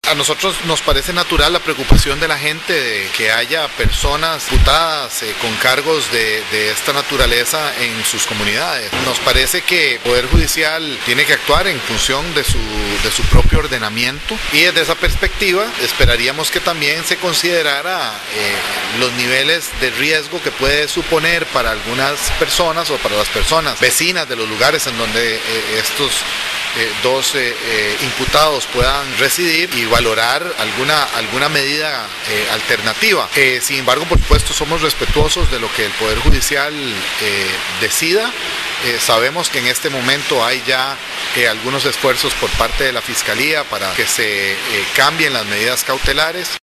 A nosotros nos parece natural la preocupación de la gente de que haya personas imputadas con cargos de esta naturaleza en sus comunidades. Nos parece que el Poder Judicial tiene que actuar en función de su propio ordenamiento, y desde esa perspectiva esperaríamos que también se considerara los niveles de riesgo que puede suponer para algunas personas o para las personas vecinas de los lugares en donde estos dos imputados puedan residir, y valorar alguna medida alternativa. Sin embargo, por supuesto, somos respetuosos de lo que el Poder Judicial decida. Sabemos que en este momento hay ya algunos esfuerzos por parte de la Fiscalía para que se cambien las medidas cautelares.